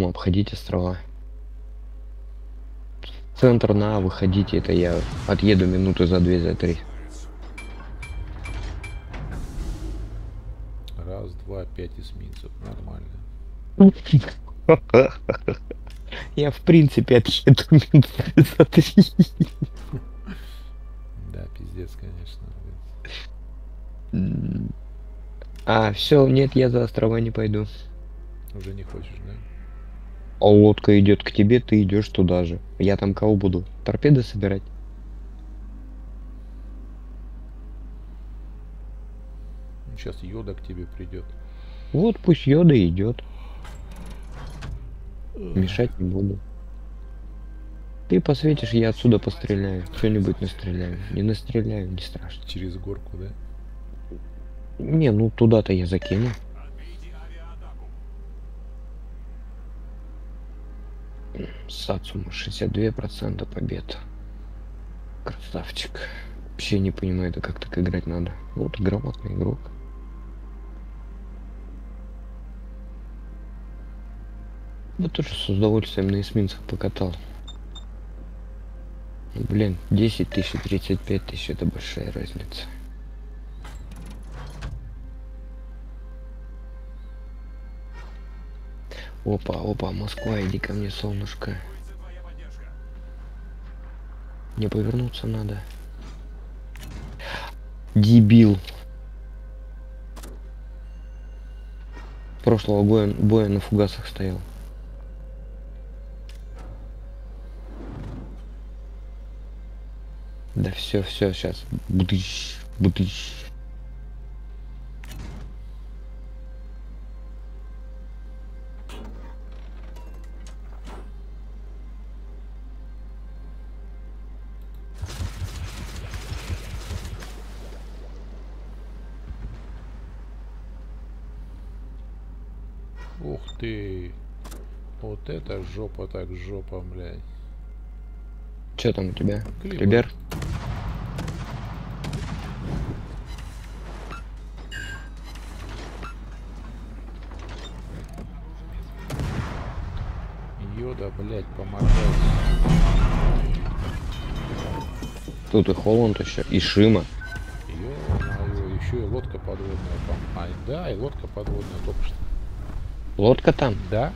обходить острова. Центр на выходите, это я отъеду минуты за 2, за 3. Раз, два, 5 эсминцев. Нормально. Я в принципе отъеду минуты за 3. Да, пиздец, конечно. А, все, нет, я за острова не пойду. Уже не хочешь, да? А лодка идет к тебе, ты идешь туда же. Я там кого буду? Торпеды собирать? Ну, сейчас Йода к тебе придет. Вот пусть Йода идет. Мешать не буду. Ты посветишь, я отсюда постреляю. Что-нибудь настреляю. Не настреляю, не страшно. Через горку, да? Не, ну туда-то я закину. Сацума 62% побед. Красавчик. Вообще не понимаю, это как так играть надо. Вот грамотный игрок. Я тоже с удовольствием на эсминцах покатал. Блин, 10 тысяч и 35 тысяч, это большая разница. Опа, опа, Москва, иди ко мне, солнышко. Мне повернуться надо. Дебил. Прошлого боя на фугасах стоял. Да все, сейчас. Бдыщ, бдыщ. Ух ты! Вот это жопа так жопа, блядь. Че там у тебя? Клибер. Клибер? Йода, блядь, помогай. Тут и Холланд еще, и Шима. Ё-моё, еще и лодка подводная. А, да, и лодка подводная только что. Лодка там? Да?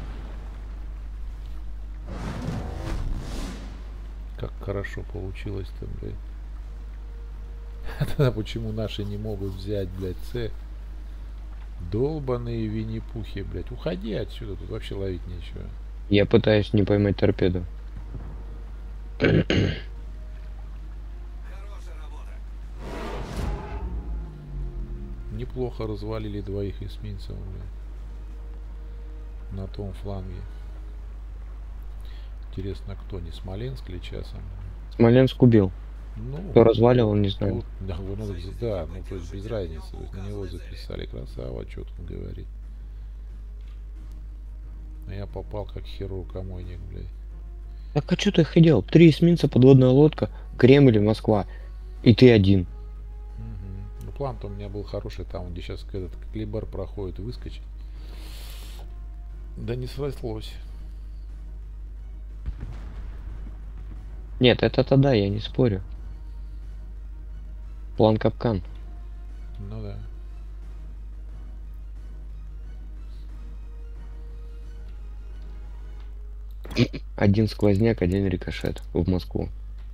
Как хорошо получилось-то, блядь. Тогда почему наши не могут взять, блядь, С? Долбаные винни-пухи, блядь. Уходи отсюда, тут вообще ловить нечего. Я пытаюсь не поймать торпеду. Неплохо развалили двоих эсминцев, блядь. На том фланге. Интересно, кто? Не Смоленск ли часом? Смоленск убил. Ну, Кто разваливал, не знаю. тут, да, да, ну то есть без разницы. То есть на него записали. Красава, что тут говорить. А я попал как хирург-комойник, блядь. Так а что ты хотел? 3 эсминца, подводная лодка, Кремль, Москва. И ты один. Угу. Ну план-то у меня был хороший, там, где сейчас этот клибер проходит, выскочить. Да не срослось. Нет, это тогда, я не спорю. План капкан. Ну да. Один сквозняк, один рикошет в Москву.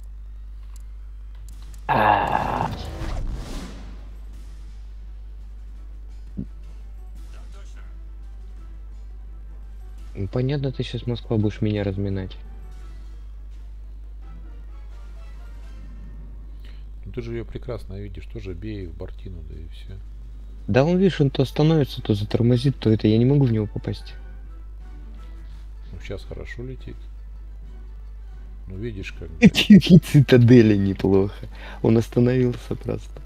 Ну, понятно, ты сейчас Москва будешь меня разминать. Ну ты же ее прекрасно видишь, тоже бей в бортину, да и все. Да он, видишь, он то остановится, то затормозит, то это я не могу в него попасть. Ну сейчас хорошо летит. Ну видишь как. И цитадели неплохо. Он остановился просто.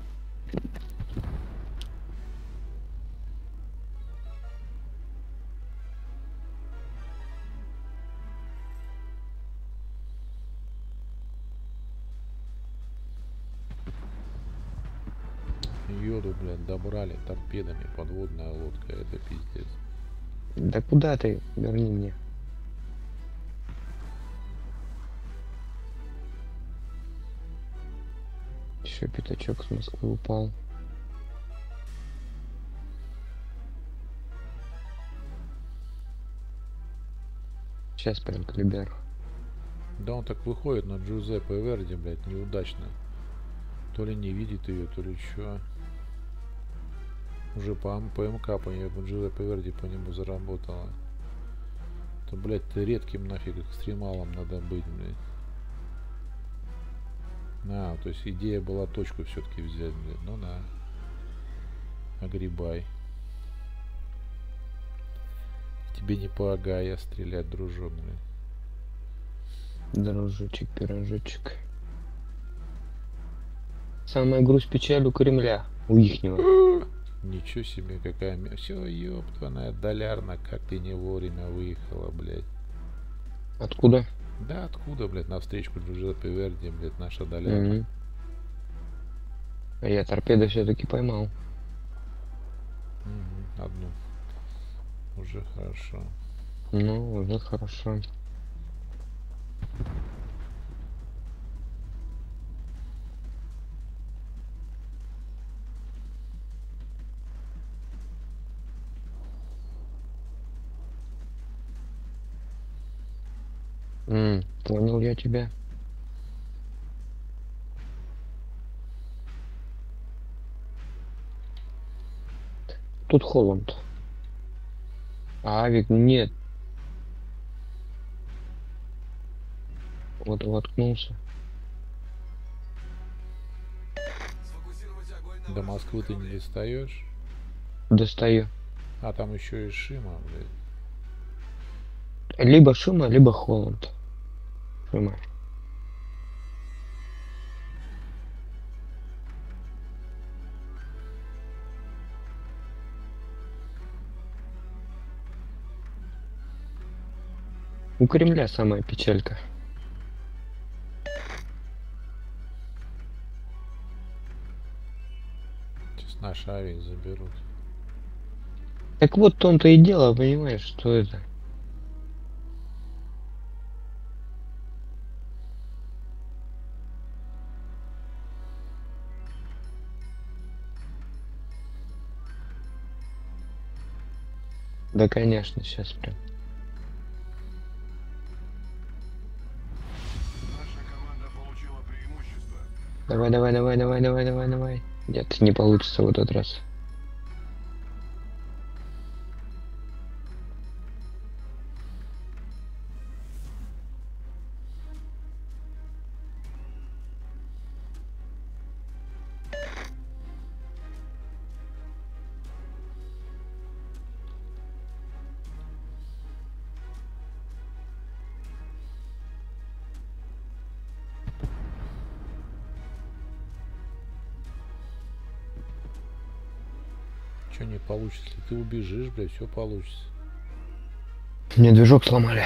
Йоду, блядь, добрали торпедами, подводная лодка, это пиздец. Да куда ты? Верни мне. Еще пятачок с Москвы упал. Сейчас прям Клибер. Да он так выходит на Джузеппе Верди, блядь, неудачно. То ли не видит ее, то ли что. Уже по МК по Джузеппе Верди по нему заработала. То, блядь, ты редким нафиг экстремалом надо быть, блядь. То есть идея была точку все-таки взять, блядь. Ну да. Огребай. Тебе не полагая стрелять, дружок, блядь. Дружочек, пирожочек. Самая грусть печаль у Кремля. У ихнего. Ничего себе, какая... Все, ёптаная долярна, как ты не вовремя выехала, блядь. Откуда? Да откуда, блядь, на встречку Джузеппе Верди, блядь, наша долярна. А я торпеду все-таки поймал. Одну. Уже хорошо. Ну, уже хорошо. Понял я тебя. Тут Холланд. А авик нет. Вот воткнулся. До Москвы ты не достаешь? Достаю. А там еще и Шима, блядь. Либо Шима, либо Холланд. Шима. У Кремля самая печалька. Сейчас наш авик заберут. Так вот в том-то и дело, понимаешь, что это. Да, конечно, сейчас прям. Давай, давай, давай, давай, давай, давай, давай. Нет, не получится в этот раз. Че не получится? Если ты убежишь, блядь, все получится. Мне движок сломали.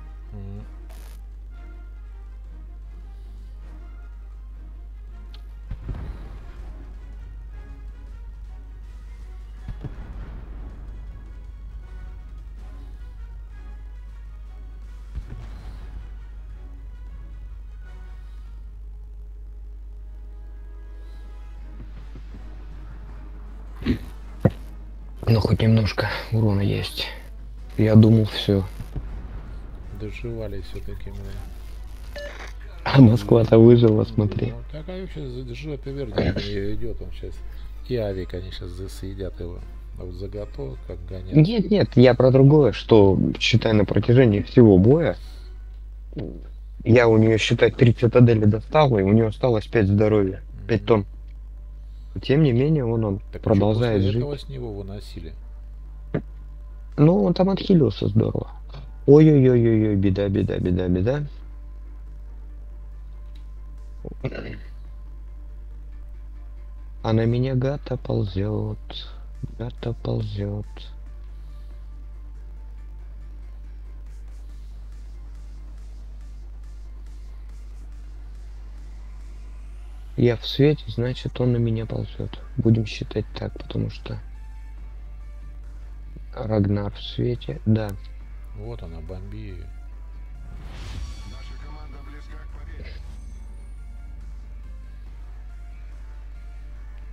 Ну, хоть немножко урона есть. Я думал, все. Доживали все-таки мы. А Москва-то выжила, смотри. Ну, так а сейчас Джузеппе Верди идет, он сейчас. И авик они сейчас засъедят его. А вот заготовок как гонять. Нет, нет, я про другое, что, считай, на протяжении всего боя я у нее, считай, 3 цитадели достал, и у нее осталось 5 здоровья, 5 тонн. Тем не менее, он так продолжает после жить. этого с него выносили. Ну, он там отхилился здорово. Ой-ой-ой-ой-ой, беда, беда, беда, беда. А на меня гата ползет. Гата ползет. Я в свете, значит, он на меня ползет. Будем считать так, потому что Рагнар в свете, да. Вот она, бомби.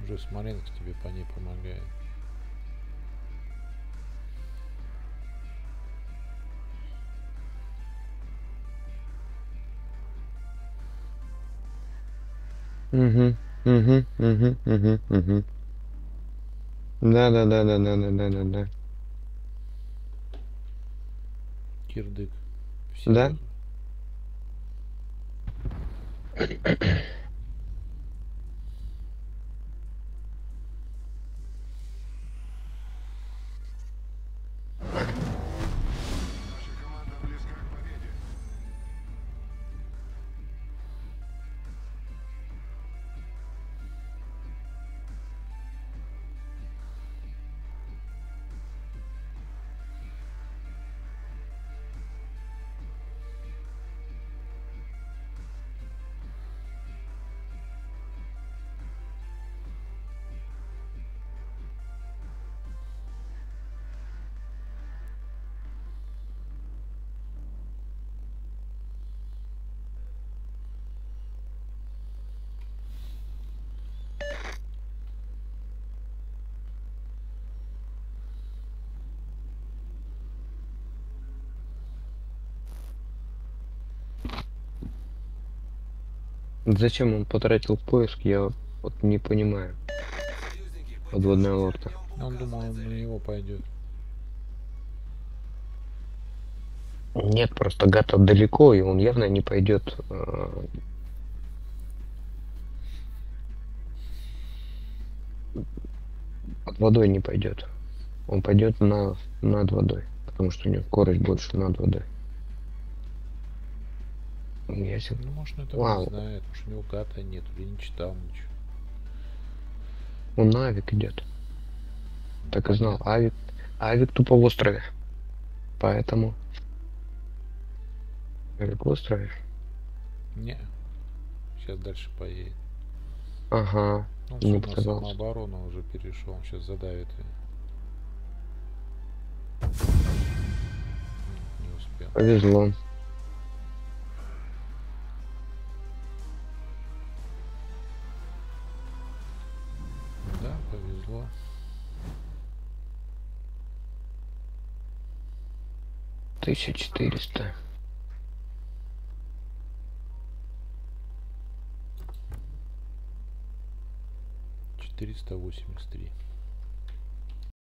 Уже Смоленск тебе по ней помогает. Угу, угу, угу, угу, угу. Да, да, да, да, да, да, да, да, да. Кирдык. Все Да? Наша команда близка к победе. Зачем он потратил поиск, я вот не понимаю. Подводная лодка. Он думал, он на него пойдет. Нет, просто Гата далеко, и он явно не пойдет под водой не пойдет. Он пойдет над водой, потому что у него скорость больше над водой. Ясен. Ну, может, он этого не Вау, знает. Может, у него гата нет, или не читал ничего. он на авик идет. Так и знал. Понятно. Авик тупо в острове. Поэтому авик в острове. Не. Сейчас дальше поедет. Ага. Он Не все на показался. самооборону уже перешел. Он сейчас задавит ее. Не успел. Повезло. Да, повезло. 1400. Четыреста восемьдесят три.